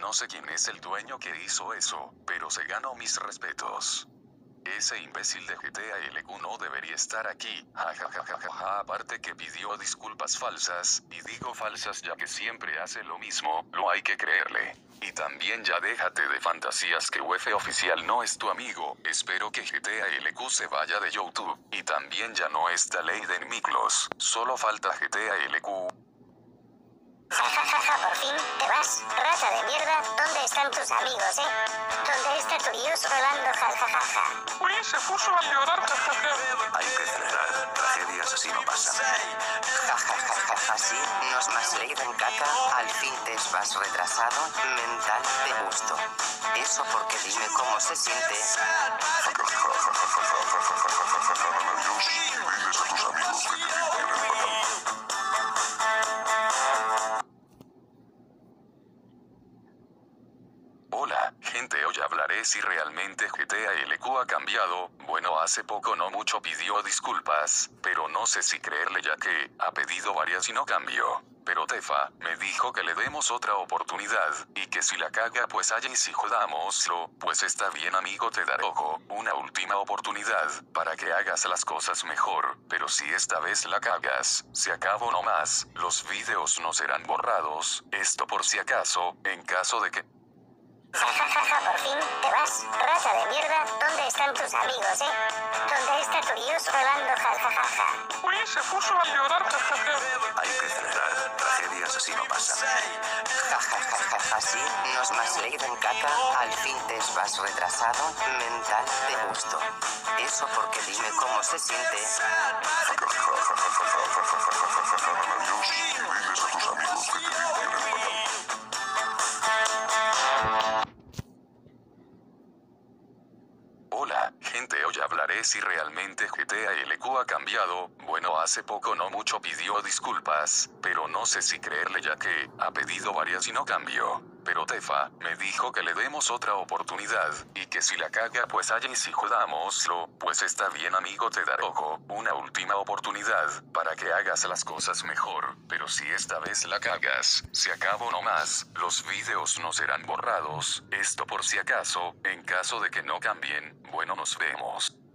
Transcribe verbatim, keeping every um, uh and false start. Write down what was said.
no sé quién es el dueño que hizo eso, pero se ganó mis respetos. Ese imbécil de G T A L Q no debería estar aquí, jajajajaja. Aparte que pidió disculpas falsas, y digo falsas ya que siempre hace lo mismo, no hay que creerle. Y también ya déjate de fantasías que U E F oficial no es tu amigo, espero que G T A L Q se vaya de YouTube, y también ya no está Leiden Miklos, solo falta G T A L Q. Jajajaja, por fin te vas, rata de mierda. ¿Dónde están tus amigos, eh? ¿Dónde está tu dios Rolando, jajajaja? Uy, se puso a llorar, jajaja. Hay que celebrar, tragedias así no pasan. Jajajaja, sí, nos más leído en caca, al fin te vas retrasado, mental de gusto. Eso porque dime cómo se siente. Diles a tus amigos que te limpian el canal. Hola, gente, hoy hablaré si realmente G T A L Q ha cambiado. Bueno, hace poco no mucho pidió disculpas, pero no sé si creerle ya que ha pedido varias y no cambió. Pero Tefa me dijo que le demos otra oportunidad, y que si la caga pues allá y si jodámoslo, pues está bien amigo, te daré ojo, una última oportunidad, para que hagas las cosas mejor, pero si esta vez la cagas, se acabó nomás, los videos no serán borrados, esto por si acaso, en caso de que... Jajajaja, por fin te vas, rata de mierda. ¿Dónde están tus amigos, eh? ¿Dónde está tu dios Rolando, jajajaja? Uy, se puso a llorar, jajaja. Hay que celebrar, tragedias así no pasan. Jajajaja, sí, nos más leído en caca, al fin te vas retrasado, mental de gusto. Eso porque dime cómo se siente. Diles a tus amigos que te limpian el canal. Hola, gente, hoy hablaré si realmente G T A L Q ha cambiado. Bueno, hace poco no mucho pidió disculpas, pero no sé si creerle ya que ha pedido varias y no cambió. Pero Tefa me dijo que le demos otra oportunidad, y que si la caga pues allá y si jodámoslo, pues está bien amigo, te daré ojo, una última oportunidad, para que hagas las cosas mejor, pero si esta vez la cagas, se acabó nomás, los videos no serán borrados, esto por si acaso, en caso de que no cambien, bueno nos vemos.